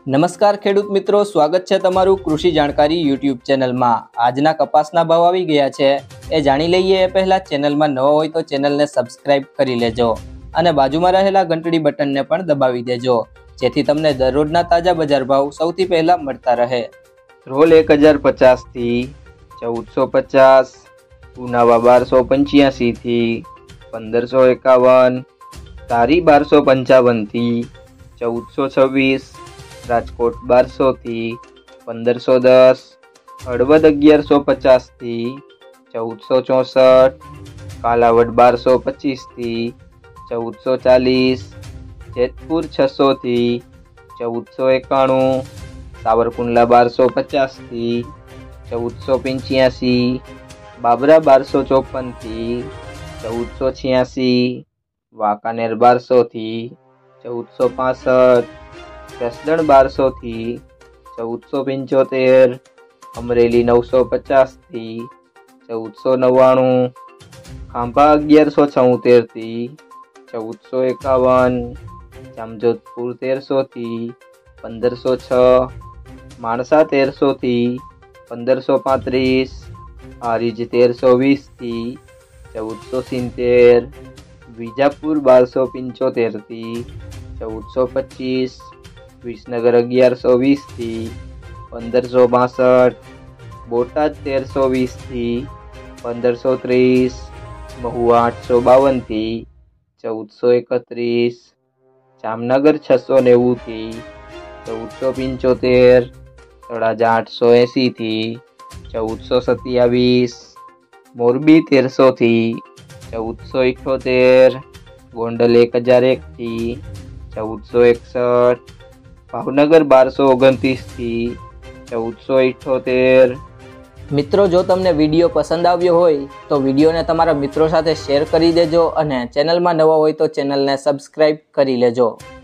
નમસ્કાર ખેડૂત મિત્રો, સ્વાગત છે તમારું કૃષિ જાણકારી યુટ્યુબ ચેનલમાં। આજના કપાસના ભાવ આવી ગયા છે એ જાણી લઈએ એ પહેલા ચેનલમાં નવો હોય તો ચેનલને સબસ્ક્રાઇબ કરી લેજો અને બાજુમાં રહેલા ઘંટડી બટનને પણ દબાવી દેજો જેથી તમને દરરોજના તાજા બજાર ભાવ સૌથી પહેલા મળતા રહે। રોલ 1050 થી 1450, ઉનાવા 1285 થી 1551, તારી 1255 થી 1426, રાજકોટ 1200 થી 1510, હળવદ 1150 થી 1464, કાલાવડ 1225 થી 1440, જેતપુર 600 થી 1491, સાવરકુંડલા 1250 થી 1485, બાબરા 1254 થી 1486, વાંકાનેર 1200 થી 1465, જસદણ 1200 થી 1475, અમરેલી 950 થી 1499, ખાંભા 1176 થી 1451, જામજોધપુર 1300 થી 1506, માણસા 1300 થી 1535, હારીજ 1320 થી 1470, વિજાપુર 1275 થી 1425, વિસનગર 1120 થી 1562, બોટાદ 1320 થી 1530, મહુવા 852 થી 1431, જામનગર 690 થી 1475, તળાજા 880 થી 1427, મોરબી 1300 થી 1478, ગોંડલ 1001 થી 1461, ભાવનગર 1229 થી 1478। મિત્રો, જો તમને વિડીયો પસંદ આવ્યો હોય તો વિડીયોને તમારા મિત્રો સાથે શેર કરી દેજો અને ચેનલમાં નવા હોય તો ચેનલને સબસ્ક્રાઇબ કરી લેજો।